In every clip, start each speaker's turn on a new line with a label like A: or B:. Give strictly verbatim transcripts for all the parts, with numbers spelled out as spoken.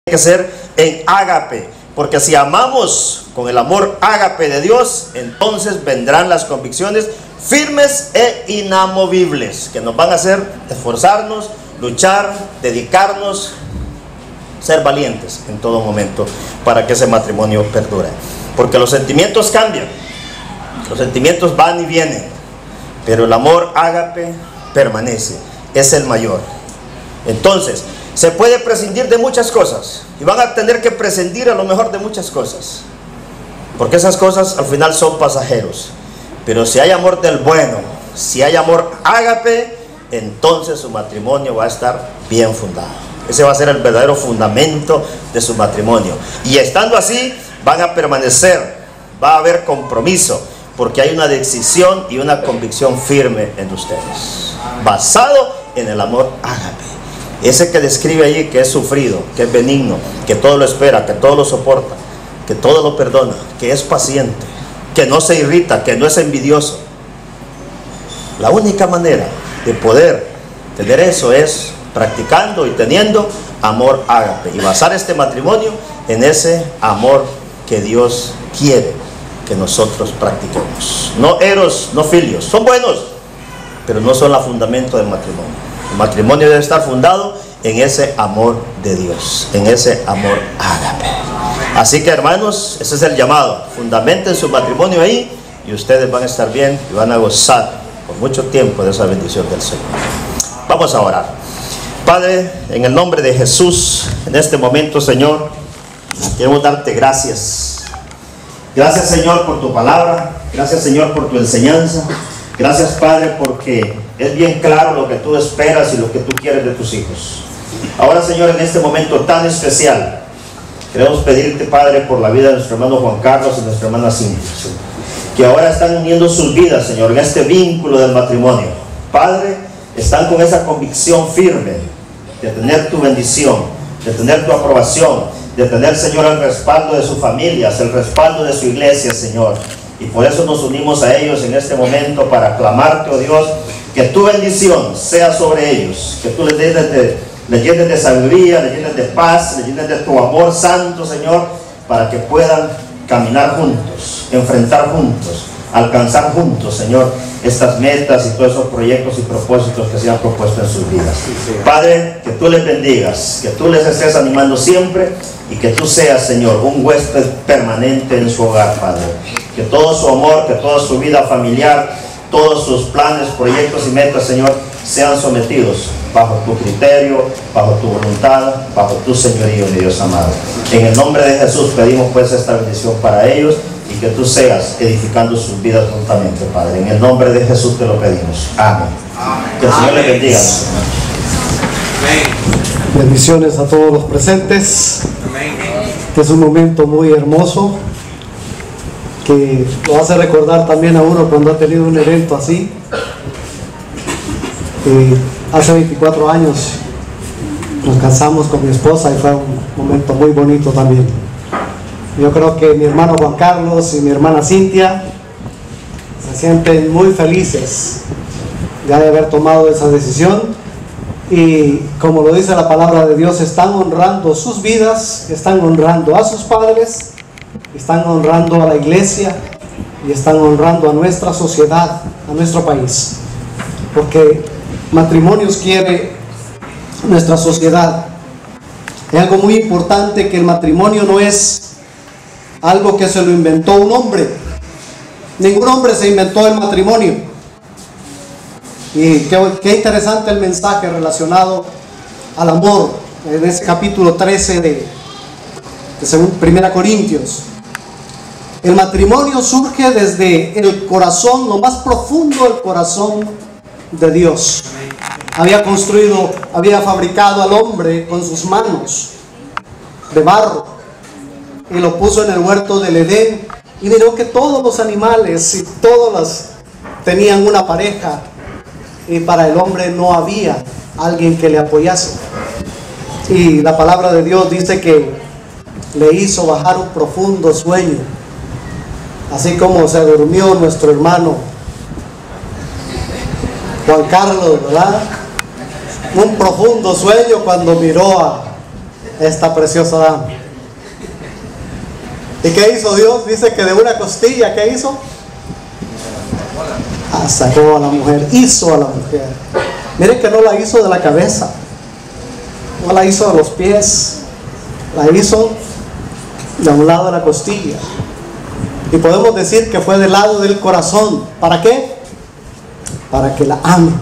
A: que ser en ágape, porque si amamos con el amor ágape de Dios, entonces vendrán las convicciones firmes e inamovibles que nos van a hacer esforzarnos, luchar, dedicarnos, ser valientes en todo momento para que ese matrimonio perdure. Porque los sentimientos cambian, los sentimientos van y vienen, pero el amor ágape permanece, es el mayor. Entonces se puede prescindir de muchas cosas, y van a tener que prescindir a lo mejor de muchas cosas, porque esas cosas al final son pasajeros. Pero si hay amor del bueno, si hay amor ágape, entonces su matrimonio va a estar bien fundado. Ese va a ser el verdadero fundamento de su matrimonio, y estando así van a permanecer, va a haber compromiso, porque hay una decisión y una convicción firme en ustedes, basado en el amor ágape. Ese que describe allí, que es sufrido, que es benigno, que todo lo espera, que todo lo soporta, que todo lo perdona, que es paciente, que no se irrita, que no es envidioso. La única manera de poder tener eso es practicando y teniendo amor ágape, y basar este matrimonio en ese amor que Dios quiere que nosotros practiquemos. No eros, no filios, son buenos, pero no son el fundamento del matrimonio. El matrimonio debe estar fundado en ese amor de Dios, en ese amor ágape. Así que, hermanos, ese es el llamado. Fundamenten su matrimonio ahí, y ustedes van a estar bien y van a gozar por mucho tiempo de esa bendición del Señor. Vamos a orar. Padre, en el nombre de Jesús, en este momento, Señor, queremos darte gracias. Gracias, Señor, por tu palabra. Gracias, Señor, por tu enseñanza. Gracias, Padre, porque es bien claro lo que tú esperas y lo que tú quieres de tus hijos. Ahora, Señor, en este momento tan especial, queremos pedirte, Padre, por la vida de nuestro hermano Juan Carlos y nuestra hermana Cintia, que ahora están uniendo sus vidas, Señor, en este vínculo del matrimonio. Padre, están con esa convicción firme de tener tu bendición, de tener tu aprobación, de tener, Señor, el respaldo de sus familias, el respaldo de su iglesia, Señor. Y por eso nos unimos a ellos en este momento para clamarte, oh Dios, que tu bendición sea sobre ellos, que tú les llenes de, les llenes de sabiduría, les llenes de paz, les llenes de tu amor santo, Señor, para que puedan caminar juntos, enfrentar juntos, alcanzar juntos, Señor, estas metas y todos esos proyectos y propósitos que se han propuesto en sus vidas. Padre, que tú les bendigas, que tú les estés animando siempre, y que tú seas, Señor, un huésped permanente en su hogar, Padre. Que todo su amor, que toda su vida familiar, todos sus planes, proyectos y metas, Señor, sean sometidos bajo tu criterio, bajo tu voluntad, bajo tu señorío, mi Dios amado. En el nombre de Jesús pedimos pues esta bendición para ellos, y que tú seas edificando sus vidas juntamente, Padre. En el nombre de Jesús te lo pedimos. Amén. Amén. Que el Señor les bendiga.
B: Amén.
C: Bendiciones a todos los presentes.
B: Amén.
C: Este es un momento muy hermoso que lo hace recordar también a uno cuando ha tenido un evento así. Eh, hace veinticuatro años nos casamos con mi esposa, y fue un momento muy bonito también. Yo creo que mi hermano Juan Carlos y mi hermana Cintia se sienten muy felices ya de haber tomado esa decisión, y como lo dice la palabra de Dios, están honrando sus vidas, están honrando a sus padres, están honrando a la iglesia, y están honrando a nuestra sociedad, a nuestro país, porque matrimonios quiere nuestra sociedad. Es algo muy importante que el matrimonio no es algo que se lo inventó un hombre. Ningún hombre se inventó el matrimonio. Y qué, qué interesante el mensaje relacionado al amor en ese capítulo trece de, de según Primera Corintios. El matrimonio surge desde el corazón, lo más profundo del corazón de Dios. Había construido, había fabricado al hombre con sus manos de barro, y lo puso en el huerto del Edén, y miró que todos los animales y todas las tenían una pareja, y para el hombre no había alguien que le apoyase. Y la palabra de Dios dice que le hizo bajar un profundo sueño, así como se durmió nuestro hermano Juan Carlos, ¿verdad? Un profundo sueño cuando miró a, esta preciosa dama. ¿Y qué hizo Dios? Dice que de una costilla, ¿qué hizo? Ah, sacó a la mujer, hizo a la mujer. Miren que no la hizo de la cabeza, no la hizo de los pies, la hizo de un lado de la costilla. Y podemos decir que fue del lado del corazón. ¿Para qué? Para que la ame.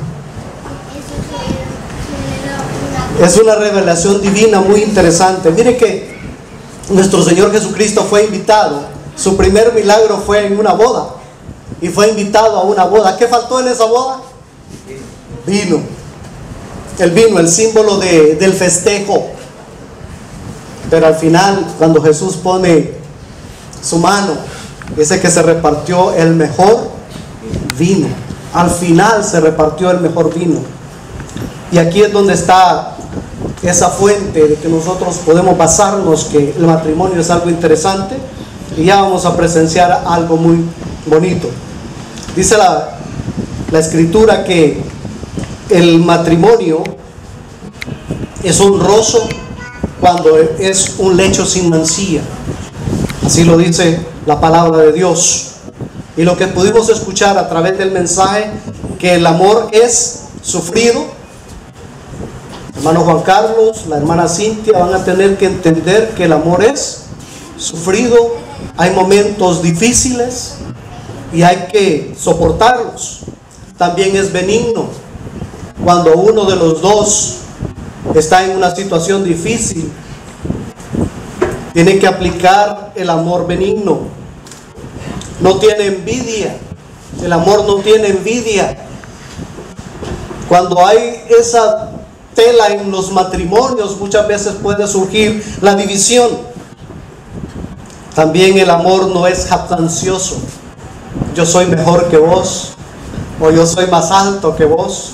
C: Es una revelación divina muy interesante. Mire que nuestro Señor Jesucristo fue invitado. Su primer milagro fue en una boda. Y fue invitado a una boda. ¿Qué faltó en esa boda? Vino. El vino, el símbolo de, del festejo. Pero al final, cuando Jesús pone su mano, dice que se repartió el mejor vino. Al final se repartió el mejor vino. Y aquí es donde está esa fuente de que nosotros podemos basarnos, que el matrimonio es algo interesante, y ya vamos a presenciar algo muy bonito. Dice la, la escritura que el matrimonio es honroso cuando es un lecho sin mancilla. Así lo dice la palabra de Dios. Y lo que pudimos escuchar a través del mensaje, que el amor es sufrido. Hermano Juan Carlos, la hermana Cintia van a tener que entender que el amor es sufrido. Hay momentos difíciles y hay que soportarlos. También es benigno. Cuando uno de los dos está en una situación difícil, tiene que aplicar el amor benigno. No tiene envidia. El amor no tiene envidia. Cuando hay esa tela en los matrimonios, muchas veces puede surgir la división. También el amor no es jactancioso. Yo soy mejor que vos, o yo soy más alto que vos.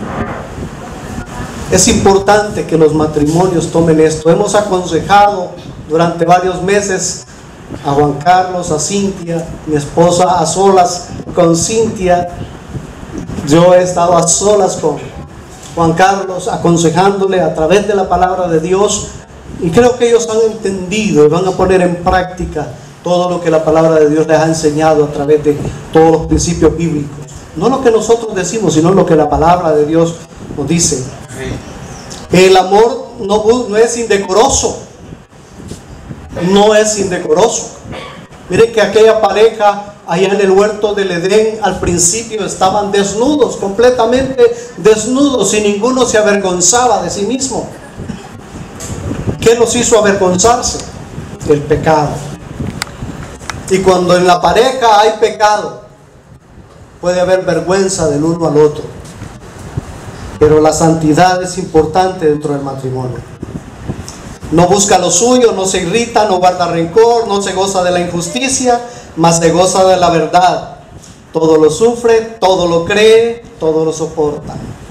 C: Es importante que los matrimonios tomen esto. Hemos aconsejado durante varios meses a Juan Carlos, a Cintia, mi esposa a solas con Cintia. Yo he estado a solas con Juan Carlos, aconsejándole a través de la palabra de Dios, y creo que ellos han entendido y van a poner en práctica todo lo que la palabra de Dios les ha enseñado a través de todos los principios bíblicos. No lo que nosotros decimos, sino lo que la palabra de Dios nos dice. El amor no, no es indecoroso. No es indecoroso. Miren que aquella pareja allá en el huerto del Edén, al principio estaban desnudos, completamente desnudos, y ninguno se avergonzaba de sí mismo. ¿Qué los hizo avergonzarse? El pecado. Y cuando en la pareja hay pecado, puede haber vergüenza del uno al otro. Pero la santidad es importante dentro del matrimonio. No busca lo suyo, no se irrita, no guarda rencor, no se goza de la injusticia, mas se goza de la verdad. Todo lo sufre, todo lo cree, todo lo soporta.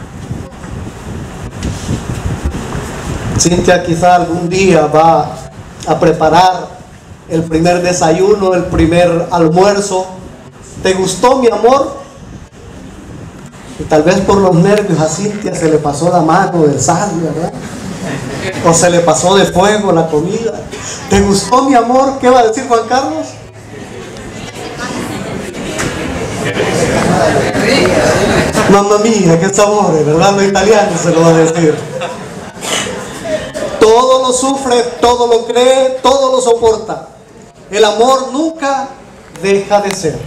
C: Cintia quizá algún día va a preparar el primer desayuno, el primer almuerzo. ¿Te gustó, mi amor? Y tal vez por los nervios a Cintia se le pasó la mano del sal, ¿verdad? O se le pasó de fuego la comida. ¿Te gustó, mi amor? ¿Qué va a decir Juan Carlos? Mamma mía, qué sabor, ¿verdad? Lo italiano se lo va a decir. Todo lo sufre, todo lo cree, todo lo soporta. El amor nunca deja de ser.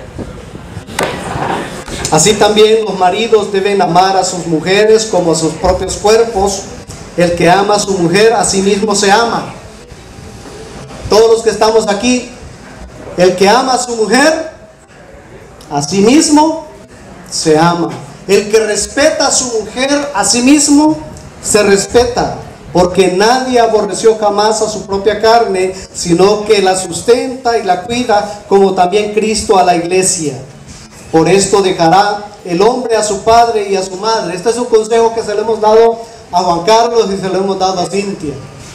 C: Así también los maridos deben amar a sus mujeres como a sus propios cuerpos. El que ama a su mujer, a sí mismo se ama. Todos los que estamos aquí, el que ama a su mujer, a sí mismo se ama. El que respeta a su mujer, a sí mismo se respeta. Porque nadie aborreció jamás a su propia carne, sino que la sustenta y la cuida, como también Cristo a la iglesia. Por esto dejará el hombre a su padre y a su madre. Este es un consejo que se le hemos dado a Juan Carlos y se lo hemos dado a Cintia.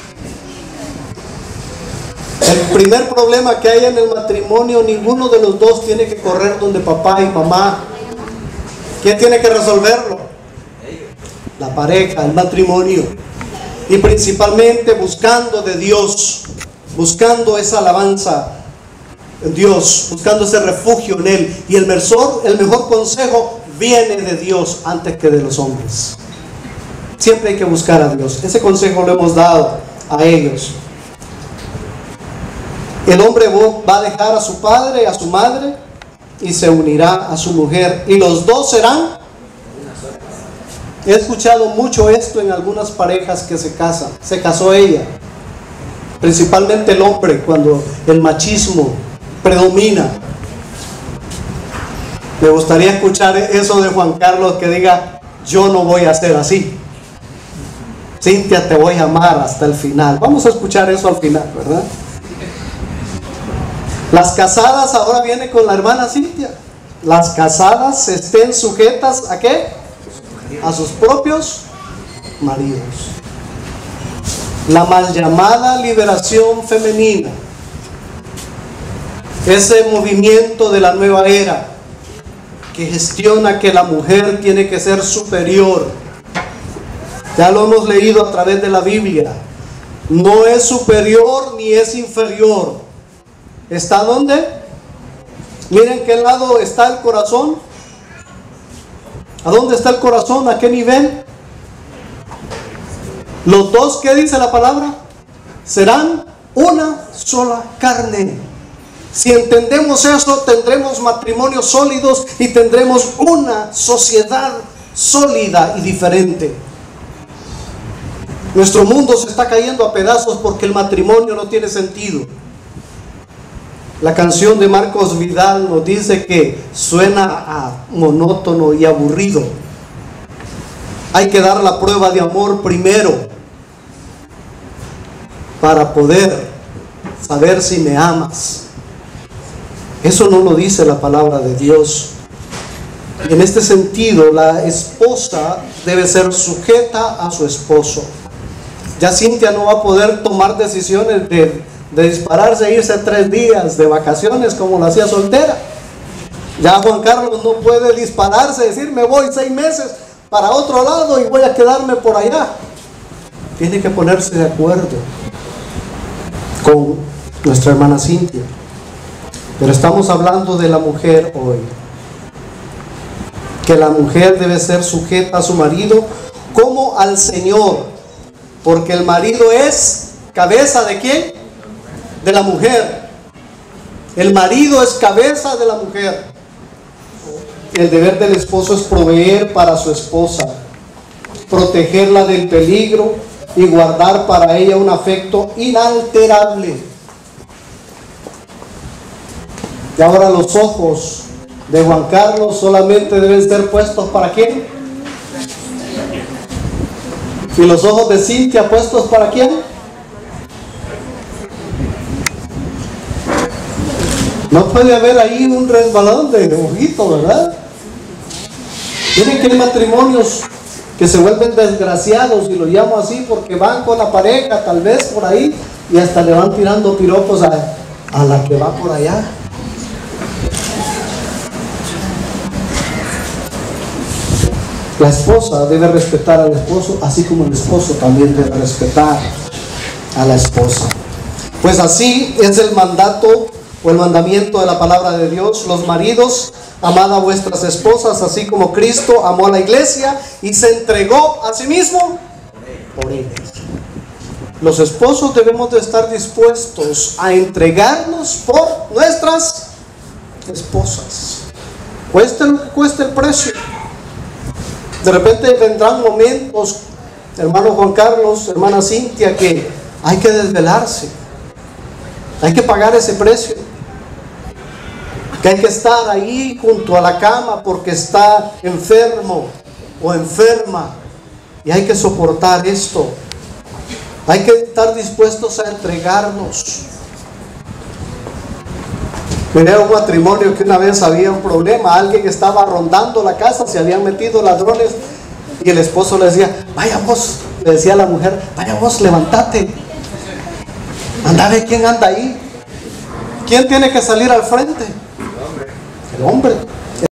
C: El primer problema que hay en el matrimonio, ninguno de los dos tiene que correr donde papá y mamá. ¿Quién tiene que resolverlo? La pareja, el matrimonio. y principalmente buscando de Dios, buscando esa alabanza en Dios, buscando ese refugio en Él. Y el mejor, el mejor consejo viene de Dios antes que de los hombres. Siempre hay que buscar a Dios. Ese consejo lo hemos dado a ellos. El hombre va a dejar a su padre y a su madre y se unirá a su mujer, y los dos serán. He escuchado mucho esto en algunas parejas que se casan. Se casó ella, principalmente el hombre, cuando el machismo predomina. Me gustaría escuchar eso de Juan Carlos, que diga: yo no voy a ser así. Cintia, te voy a amar hasta el final. Vamos a escuchar eso al final, ¿verdad? Las casadas, ahora viene con la hermana Cintia. Las casadas estén sujetas ¿a qué? A sus propios maridos. La mal llamada liberación femenina, ese movimiento de la nueva era que gestiona que la mujer tiene que ser superior. Ya lo hemos leído a través de la Biblia. No es superior ni es inferior. ¿Está dónde? Miren qué lado está el corazón. ¿A dónde está el corazón? ¿A qué nivel? Los dos, ¿qué dice la palabra? Serán una sola carne. Si entendemos eso, tendremos matrimonios sólidos y tendremos una sociedad sólida y diferente. Nuestro mundo se está cayendo a pedazos porque el matrimonio no tiene sentido. La canción de Marcos Vidal nos dice que suena a monótono y aburrido. Hay que dar la prueba de amor primero para poder saber si me amas. Eso no lo dice la palabra de Dios. Y en este sentido, la esposa debe ser sujeta a su esposo. Ya Cintia no va a poder tomar decisiones de, de dispararse e irse tres días de vacaciones como lo hacía soltera. Ya Juan Carlos no puede dispararse, decir me voy seis meses para otro lado y voy a quedarme por allá. Tiene que ponerse de acuerdo con nuestra hermana Cintia. Pero estamos hablando de la mujer hoy. Que la mujer debe ser sujeta a su marido como al Señor. Porque el marido es cabeza ¿de quién? De la mujer. El marido es cabeza de la mujer. El deber del esposo es proveer para su esposa, protegerla del peligro y guardar para ella un afecto inalterable. Y ahora los ojos de Juan Carlos solamente deben ser puestos ¿para quién? ¿Y los ojos de Cintia puestos para quién? No puede haber ahí un resbalón de ojito, ¿verdad? Miren que hay matrimonios que se vuelven desgraciados, y lo llamo así porque van con la pareja tal vez por ahí y hasta le van tirando piropos a, a la que va por allá. La esposa debe respetar al esposo, así como el esposo también debe respetar a la esposa. Pues así es el mandato o el mandamiento de la palabra de Dios. Los maridos, amad a vuestras esposas, así como Cristo amó a la iglesia y se entregó a sí mismo por ellas. Los esposos debemos de estar dispuestos a entregarnos por nuestras esposas, cueste lo que cueste el precio. De repente vendrán momentos, hermano Juan Carlos, hermana Cintia, que hay que desvelarse, hay que pagar ese precio, que hay que estar ahí junto a la cama porque está enfermo o enferma, y hay que soportar esto. Hay que estar dispuestos a entregarnos. Miré un matrimonio que una vez había un problema, alguien estaba rondando la casa, se habían metido ladrones, y el esposo le decía, vaya vos, le decía a la mujer, vaya vos, levántate, anda a ver quién anda ahí. ¿Quién tiene que salir al frente? El hombre.